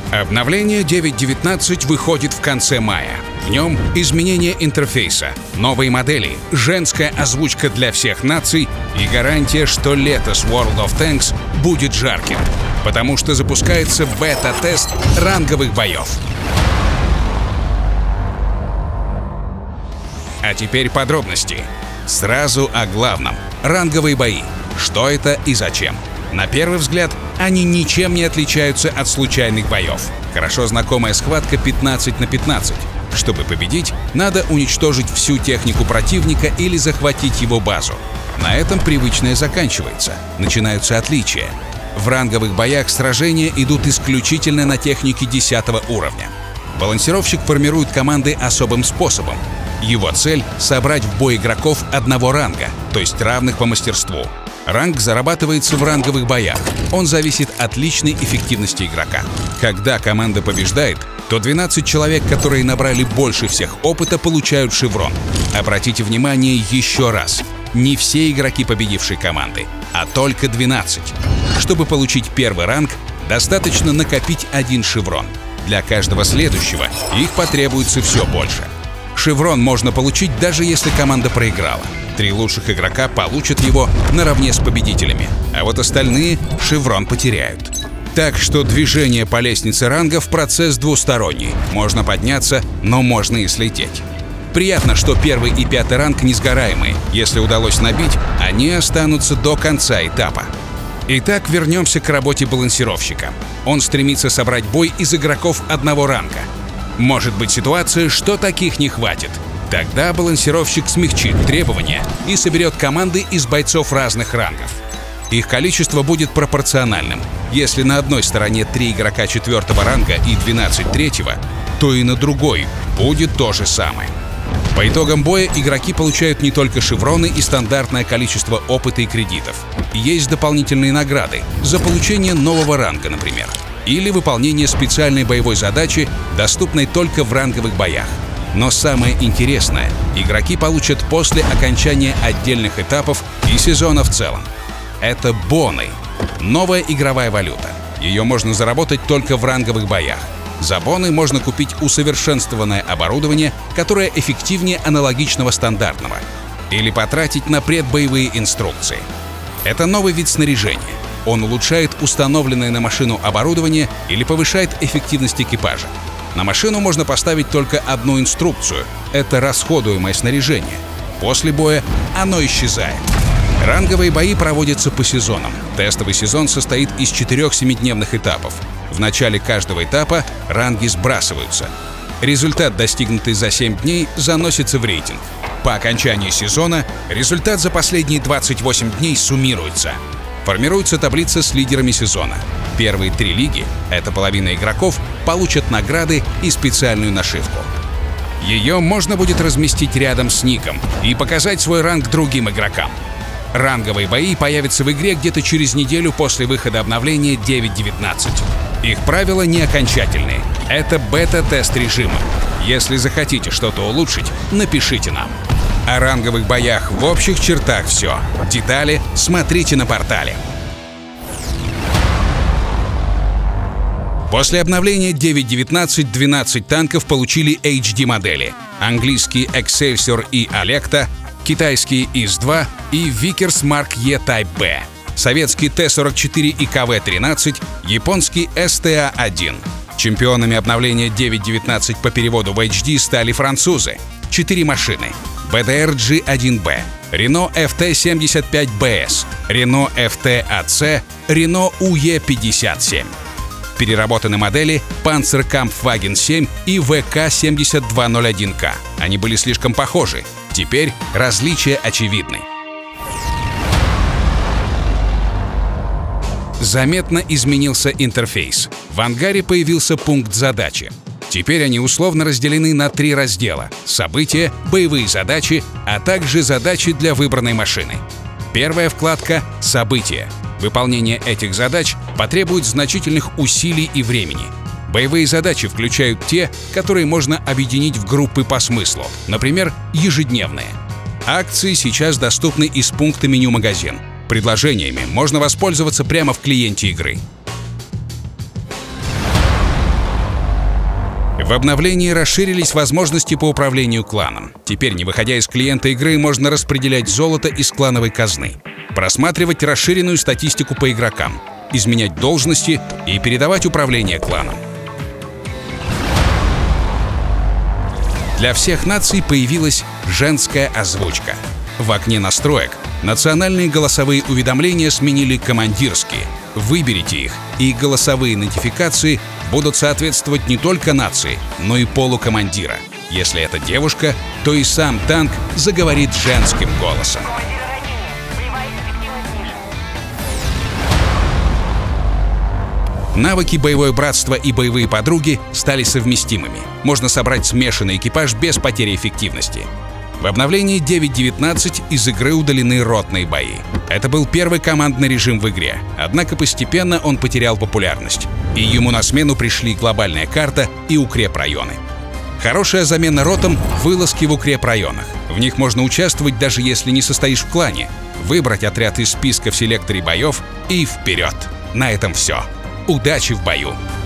Обновление 9.19 выходит в конце мая. В нем изменение интерфейса, новые модели, женская озвучка для всех наций и гарантия, что лето с World of Tanks будет жарким, потому что запускается бета-тест ранговых боев. А теперь подробности. Сразу о главном. Ранговые бои. Что это и зачем? На первый взгляд, они ничем не отличаются от случайных боев. Хорошо знакомая схватка 15 на 15. Чтобы победить, надо уничтожить всю технику противника или захватить его базу. На этом привычное заканчивается. Начинаются отличия. В ранговых боях сражения идут исключительно на технике 10 уровня. Балансировщик формирует команды особым способом. Его цель — собрать в бой игроков одного ранга, то есть равных по мастерству. Ранг зарабатывается в ранговых боях. Он зависит от личной эффективности игрока. Когда команда побеждает, то 12 человек, которые набрали больше всех опыта, получают шеврон. Обратите внимание еще раз. Не все игроки победившей команды, а только 12. Чтобы получить первый ранг, достаточно накопить один шеврон. Для каждого следующего их потребуется все больше. Шеврон можно получить, даже если команда проиграла. 3 лучших игрока получат его наравне с победителями, а вот остальные шеврон потеряют. Так что движение по лестнице рангов — процесс двусторонний. Можно подняться, но можно и слететь. Приятно, что 1 и 5 ранг несгораемые. Если удалось набить, они останутся до конца этапа. Итак, вернемся к работе балансировщика. Он стремится собрать бой из игроков одного ранга. Может быть ситуация, что таких не хватит. Тогда балансировщик смягчит требования и соберет команды из бойцов разных рангов. Их количество будет пропорциональным. Если на одной стороне 3 игрока 4-го ранга и 12 3-го, то и на другой будет то же самое. По итогам боя игроки получают не только шевроны и стандартное количество опыта и кредитов. Есть дополнительные награды за получение нового ранга, например, или выполнение специальной боевой задачи, доступной только в ранговых боях. Но самое интересное — игроки получат после окончания отдельных этапов и сезона в целом. Это боны — новая игровая валюта. Ее можно заработать только в ранговых боях. За боны можно купить усовершенствованное оборудование, которое эффективнее аналогичного стандартного, или потратить на предбоевые инструкции. Это новый вид снаряжения. Он улучшает установленное на машину оборудование или повышает эффективность экипажа. На машину можно поставить только одну инструкцию — это расходуемое снаряжение. После боя оно исчезает. Ранговые бои проводятся по сезонам. Тестовый сезон состоит из 4 7-дневных этапов. В начале каждого этапа ранги сбрасываются. Результат, достигнутый за 7 дней, заносится в рейтинг. По окончании сезона результат за последние 28 дней суммируется. Формируется таблица с лидерами сезона. Первые 3 лиги — это половина игроков — получат награды и специальную нашивку. Ее можно будет разместить рядом с ником и показать свой ранг другим игрокам. Ранговые бои появятся в игре где-то через неделю после выхода обновления 9.19. Их правила не окончательные. Это бета-тест режима. Если захотите что-то улучшить, напишите нам. О ранговых боях в общих чертах все. Детали смотрите на портале. После обновления 9.19 12 танков получили HD-модели. Английские Excelsior и Alecta, китайские ИС-2 и Vickers Mark E Type B, советский Т-44 и КВ-13, японский СТА-1. Чемпионами обновления 9.19 по переводу в HD стали французы. 4 машины: BDR G1B, Renault FT75BS, Renault FT-AC, Renault UE57. Переработаны модели Panzerkampfwagen 7 и ВК-7201К. Они были слишком похожи. Теперь различия очевидны. Заметно изменился интерфейс. В ангаре появился пункт задачи. Теперь они условно разделены на 3 раздела: события, боевые задачи, а также задачи для выбранной машины. Первая вкладка — события. Выполнение этих задач потребует значительных усилий и времени. Боевые задачи включают те, которые можно объединить в группы по смыслу, например, ежедневные. Акции сейчас доступны из пункта меню «Магазин». Предложениями можно воспользоваться прямо в клиенте игры. В обновлении расширились возможности по управлению кланом. Теперь, не выходя из клиента игры, можно распределять золото из клановой казны, просматривать расширенную статистику по игрокам, изменять должности и передавать управление кланом. Для всех наций появилась женская озвучка. В окне настроек национальные голосовые уведомления сменили командирские. Выберите их, и голосовые нотификации будут соответствовать не только нации, но и полу командира. Если это девушка, то и сам танк заговорит женским голосом. Навыки «Боевое братство» и «Боевые подруги» стали совместимыми. Можно собрать смешанный экипаж без потери эффективности. В обновлении 9.19 из игры удалены ротные бои. Это был первый командный режим в игре, однако постепенно он потерял популярность, и ему на смену пришли глобальная карта и укрепрайоны. Хорошая замена ротам — вылазки в укрепрайонах. В них можно участвовать, даже если не состоишь в клане, выбрать отряд из списка в селекторе боев и вперед. На этом все. Удачи в бою!